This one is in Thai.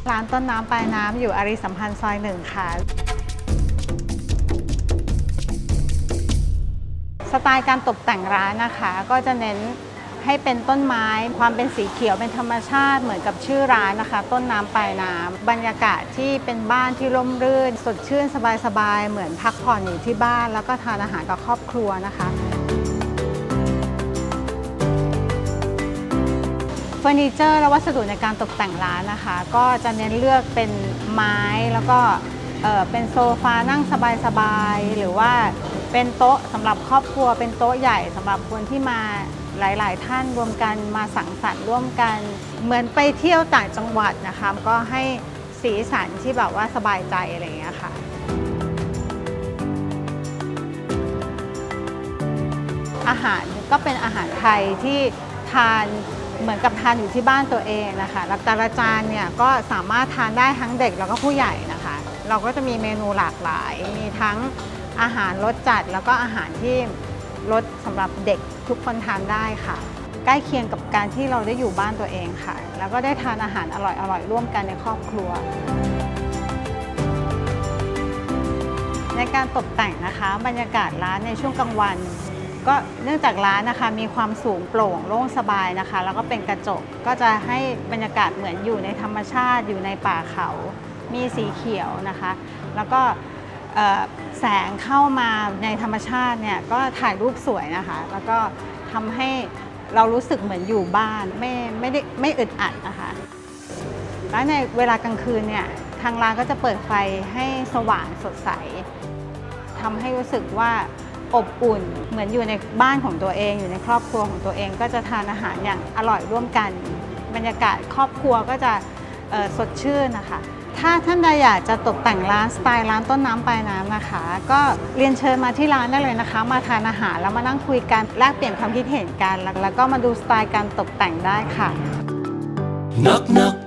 ร้านต้นน้ำปลายน้ำอยู่อารีสัมพันธ์ซอย 1 ค่ะสไตล์การตกแต่งร้านนะคะก็จะเน้นให้เป็นต้นไม้ความเป็นสีเขียวเป็นธรรมชาติเหมือนกับชื่อร้านนะคะต้นน้ำปลายน้ำบรรยากาศที่เป็นบ้านที่ร่มรื่นสดชื่นสบายๆเหมือนพักผ่อนอยู่ที่บ้านแล้วก็ทานอาหารกับครอบครัวนะคะเฟอร์นิเจอร์และวัสดุในการตกแต่งร้านนะคะก็จะเน้นเลือกเป็นไม้แล้วก็เป็นโซฟานั่งสบายๆหรือว่าเป็นโต๊ะสำหรับครอบครัวเป็นโต๊ะใหญ่สำหรับคนที่มาหลายๆท่านรวมกันมาสังสรรค์ร่วมกันเหมือนไปเที่ยวต่างจังหวัดนะคะก็ให้สีสันที่แบบว่าสบายใจอะไรอย่างเงี้ยค่ะอาหารก็เป็นอาหารไทยที่ทานเหมือนกับทานอยู่ที่บ้านตัวเองนะคะแล้วแต่ละจานเนี่ยก็สามารถทานได้ทั้งเด็กแล้วก็ผู้ใหญ่นะคะเราก็จะมีเมนูหลากหลายมีทั้งอาหารรสจัดแล้วก็อาหารที่รสสำหรับเด็กทุกคนทานได้ค่ะใกล้เคียงกับการที่เราได้อยู่บ้านตัวเองค่ะแล้วก็ได้ทานอาหารอร่อยๆร่วมกันในครอบครัวในการตกแต่งนะคะบรรยากาศร้านในช่วงกลางวันก็เนื่องจากร้านนะคะมีความสูงโปร่งโล่งสบายนะคะแล้วก็เป็นกระจกก็จะให้บรรยากาศเหมือนอยู่ในธรรมชาติอยู่ในป่าเขามีสีเขียวนะคะแล้วก็แสงเข้ามาในธรรมชาติเนี่ยก็ถ่ายรูปสวยนะคะแล้วก็ทำให้เรารู้สึกเหมือนอยู่บ้านไม่อึดอัดนะคะแล้วในเวลากลางคืนเนี่ยทางร้านก็จะเปิดไฟให้สว่างสดใสทำให้รู้สึกว่าอบอุ่นเหมือนอยู่ในบ้านของตัวเองอยู่ในครอบครัวของตัวเองก็จะทานอาหารอย่างอร่อยร่วมกันบรรยากาศครอบครัวก็จะสดชื่นนะคะถ้าท่านใดอยากจะตกแต่งร้านสไตล์ร้านต้นน้ำปลายน้ำนะคะก็เรียนเชิญมาที่ร้านได้เลยนะคะมาทานอาหารแล้วมานั่งคุยกันแลกเปลี่ยนความคิดเห็นกันแล้วก็มาดูสไตล์การตกแต่งได้ค่ะ Knock knock